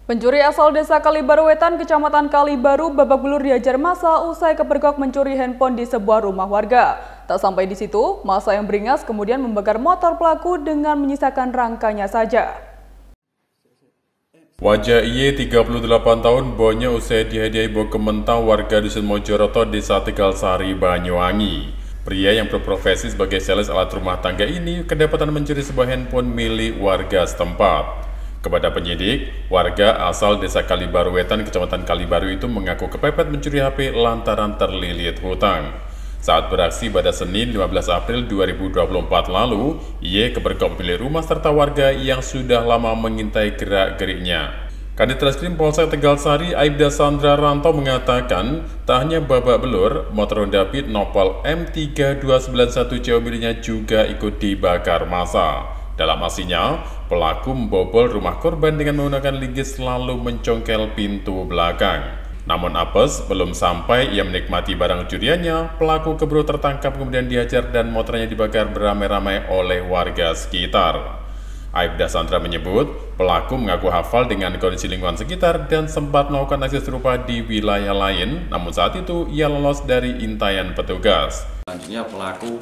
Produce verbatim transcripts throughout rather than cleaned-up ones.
Pencuri asal desa Kalibaru Wetan, Kecamatan Kalibaru, babak belur dihajar massa usai kepergok mencuri handphone di sebuah rumah warga. Tak sampai di situ, massa yang beringas kemudian membakar motor pelaku dengan menyisakan rangkanya saja. Wajah I Y tiga puluh delapan tahun bonya usai dihadiahi bawa kementang warga Dusun Mojoroto, Desa Tegalsari, Banyuwangi. Pria yang berprofesi sebagai sales alat rumah tangga ini kedapatan mencuri sebuah handphone milik warga setempat. Kepada penyidik, warga asal Desa Kalibaru Wetan, Kecamatan Kalibaru itu mengaku kepepet mencuri H P lantaran terlilit hutang. Saat beraksi pada Senin lima belas April dua ribu dua puluh empat lalu, Y kepergok milik rumah serta warga yang sudah lama mengintai gerak-geriknya. Kadit Reskrim Polsek Tegalsari Aibda Sandra Ranto mengatakan, tak hanya babak belur, motor Honda Beat Nopal M tiga dua sembilan satu C O miliknya juga ikut dibakar massa. Dalam aksinya, pelaku membobol rumah korban dengan menggunakan linggis lalu mencongkel pintu belakang. Namun apes, belum sampai ia menikmati barang curiannya, pelaku keburu tertangkap kemudian dihajar dan motornya dibakar beramai-ramai oleh warga sekitar. Aibda Sandra menyebut, pelaku mengaku hafal dengan kondisi lingkungan sekitar dan sempat melakukan aksi serupa di wilayah lain, namun saat itu ia lolos dari intaian petugas. Selanjutnya pelaku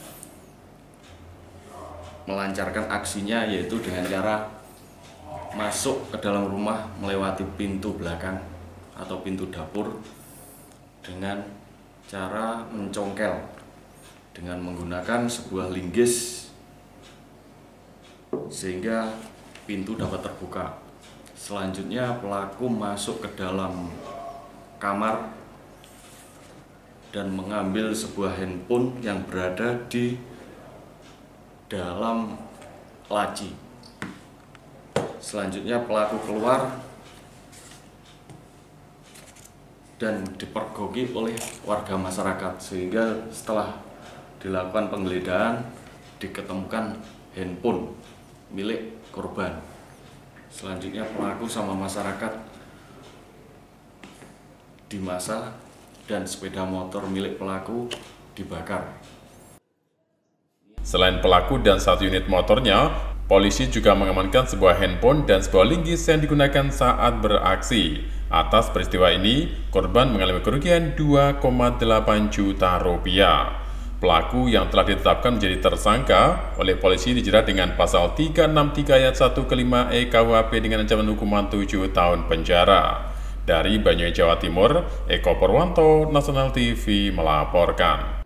melancarkan aksinya yaitu dengan cara masuk ke dalam rumah melewati pintu belakang atau pintu dapur dengan cara mencongkel dengan menggunakan sebuah linggis sehingga pintu dapat terbuka. Selanjutnya pelaku masuk ke dalam kamar dan mengambil sebuah handphone yang berada di dalam laci. Selanjutnya pelaku keluar dan dipergoki oleh warga masyarakat, sehingga setelah dilakukan penggeledahan diketemukan handphone milik korban. Selanjutnya pelaku sama masyarakat dimassa dan sepeda motor milik pelaku dibakar. Selain pelaku dan satu unit motornya, polisi juga mengamankan sebuah handphone dan sebuah linggis yang digunakan saat beraksi. Atas peristiwa ini, korban mengalami kerugian dua koma delapan juta rupiah. Pelaku yang telah ditetapkan menjadi tersangka oleh polisi dijerat dengan pasal tiga enam tiga ayat satu ke lima E K U H P dengan ancaman hukuman tujuh tahun penjara. Dari Banyuwangi, Jawa Timur, Eko Purwanto, Nasional T V melaporkan.